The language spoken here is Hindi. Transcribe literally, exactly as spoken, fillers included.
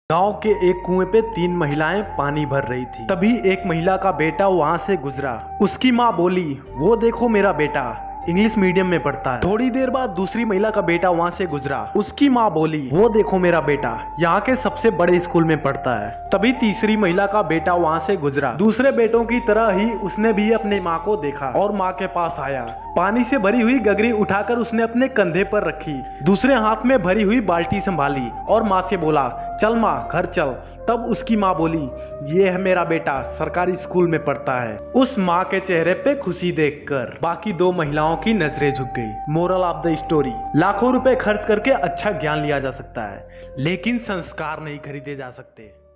गांव के एक कुएं पे तीन महिलाएं पानी भर रही थी। तभी एक महिला का बेटा वहां से गुजरा। उसकी माँ बोली, वो देखो मेरा बेटा इंग्लिश मीडियम में पढ़ता है। थोड़ी देर बाद दूसरी महिला का बेटा वहां से गुजरा। उसकी माँ बोली, वो देखो मेरा बेटा यहाँ के सबसे बड़े स्कूल में पढ़ता है। तभी तीसरी महिला का बेटा वहां से गुजरा। दूसरे बेटों की तरह ही उसने भी अपने माँ को देखा और माँ के पास आया। पानी से भरी हुई गगरी उठाकर उसने अपने कंधे पर रखी, दूसरे हाथ में भरी हुई बाल्टी संभाली और माँ से बोला, चल माँ घर चल। तब उसकी माँ बोली, ये है मेरा बेटा सरकारी स्कूल में पढ़ता है। उस माँ के चेहरे पे खुशी देखकर बाकी दो महिलाओं की नजरें झुक गई। मोरल ऑफ द स्टोरी, लाखों रुपए खर्च करके अच्छा ज्ञान लिया जा सकता है, लेकिन संस्कार नहीं खरीदे जा सकते।